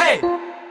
hey!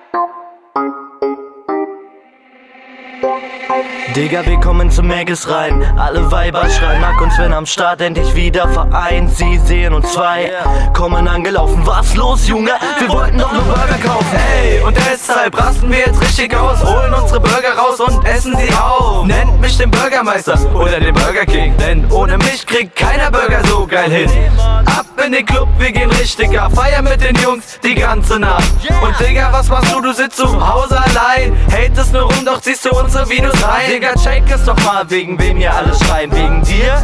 Digga, wir kommen zum Maggis rein, alle Weiber schreien, Mark und Sven am Start, endlich wieder vereint. Sie sehen uns zwei, kommen angelaufen, was los, Junge? Wir wollten doch nur Burger kaufen. Hey, und deshalb rasten wir jetzt richtig aus, holen unsere Burger raus und essen sie auf. Nennt mich den Bürgermeister oder den Burger King, denn ohne mich kriegt keiner Burger so geil hin. Ab in den Club, wir gehen richtig ab, feiern mit den Jungs die ganze Nacht. Und Digga, was machst du? Du sitzt zu Hause allein, hatest nur rum, doch ziehst du unsere Videos rein. Digga, check es doch mal, wegen wem hier alle schreien. Wegen dir?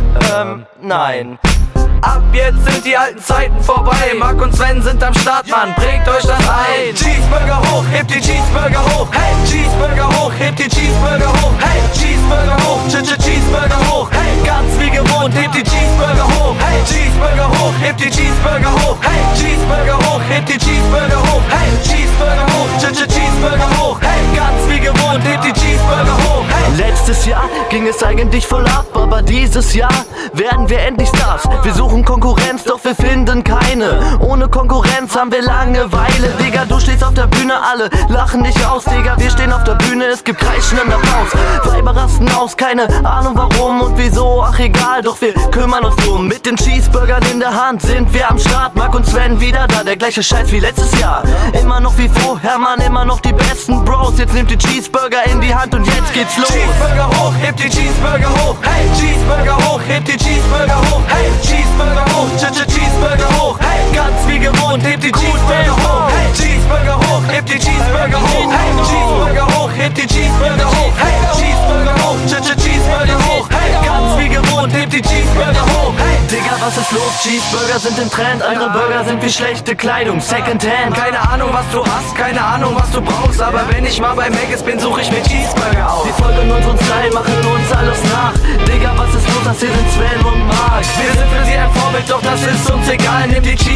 Nein. Ab jetzt sind die alten Zeiten vorbei. Mark und Sven sind am Start, Mann, prägt euch das ein. Cheeseburger hoch, hebt die Cheeseburger hoch. Hey, Cheeseburger hoch, hebt die Cheeseburger hoch. Hey, Cheeseburger hoch, Cheeseburger hoch. Hey, ganz wie gewohnt, hebt die Cheeseburger hoch. Hey, Cheeseburger hoch, hebt die Cheeseburger hoch. Hey, Cheeseburger hoch, hebt die Cheeseburger hoch. Hey, Cheeseburger hoch, Cheeseburger hoch. Hey, ganz wie gewohnt, hebt die Cheeseburger hoch. Hey. Letztes Jahr ging es eigentlich voll ab, aber dieses Jahr werden wir endlich Stars. Wir suchen Konkurrenz, doch wir finden keine. Ohne Konkurrenz haben wir Langeweile. Digga, du stehst auf der Bühne, alle lachen dich aus. Digga, wir stehen auf der Bühne, es gibt Kreischen und Applaus. Weiber rasten aus, keine Ahnung warum und wieso, ach egal, doch wir kümmern uns drum. Mit den Cheeseburgern in der Hand sind wir am Start. Mark und Sven wieder da, der gleiche Scheiß wie letztes Jahr. Immer noch wie vorher, Mann, immer noch die besten Bros. Jetzt nehmt die Cheeseburger in die Hand und jetzt geht's los. Cheeseburger hoch, hebt die Cheeseburger hoch. Hey, Cheeseburger hoch, hebt die Cheeseburger hoch. Hey, Cheeseburger hoch, Cheeseburger hoch. Hey, ganz wie gewohnt, hebt die Cheeseburger hoch. Hey, Cheeseburger hoch, hebt die Cheeseburger hoch. Hey, Cheeseburger hoch, hebt die Cheeseburger hoch. Hey, Cheeseburger hoch, Cheeseburger hoch. Hey, ganz wie gewohnt, hebt die Cheeseburger hoch. Hey, Digga, was ist los? Cheeseburger sind im Trend, andere Burger sind wie schlechte Kleidung, Secondhand. keine Ahnung, was du hast, keine Ahnung, was du brauchst, aber wenn ich mal bei Maggis bin, suche ich mir Cheeseburger aus. Wir folgen unseren Style, machen uns alles nach. Digga, was ist los? Das hier sind Sven und Mark. Wir sind für sie ein Vorbild, doch das ist uns egal. Nimm die Cheeseburger